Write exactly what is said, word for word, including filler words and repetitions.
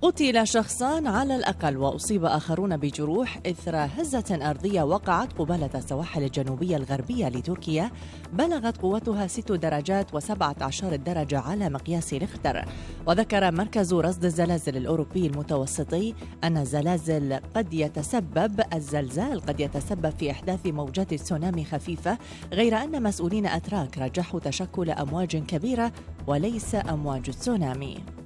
قتل شخصان على الأقل وأصيب آخرون بجروح إثر هزة أرضية وقعت قبالة السواحل الجنوبية الغربية لتركيا بلغت قوتها ست درجات وسبعة عشر درجة على مقياس ريختر. وذكر مركز رصد الزلازل الأوروبي المتوسطي أن الزلازل قد يتسبب الزلزال قد يتسبب في إحداث موجات تسونامي خفيفة، غير أن مسؤولين أتراك رجحوا تشكل أمواج كبيرة وليس أمواج تسونامي.